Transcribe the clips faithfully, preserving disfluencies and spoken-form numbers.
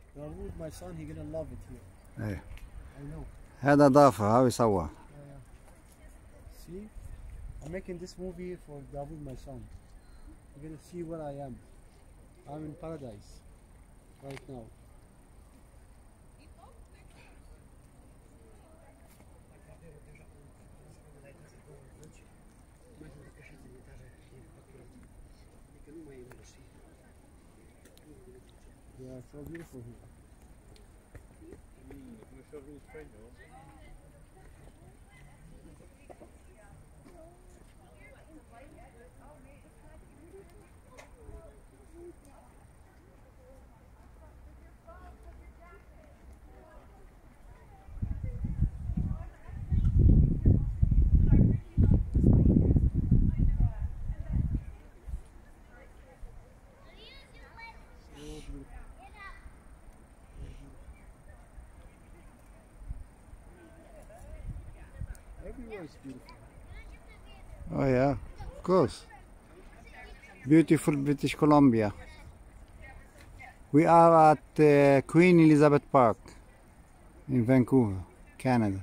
Dawood, my son, he gonna love it here. ايه I know. هذا ضافة هاوي سوا. Yeah, yeah. See, I'm making this movie for Dawood, my son. You're gonna see where I am. I'm in paradise right now. Yeah, it's so beautiful here. Everywhere is beautiful. Oh yeah, of course. Beautiful British Columbia. We are at uh, Queen Elizabeth Park in Vancouver, Canada.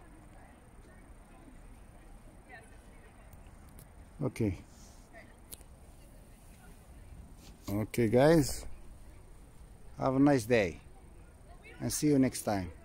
Okay. Okay guys, have a nice day and see you next time.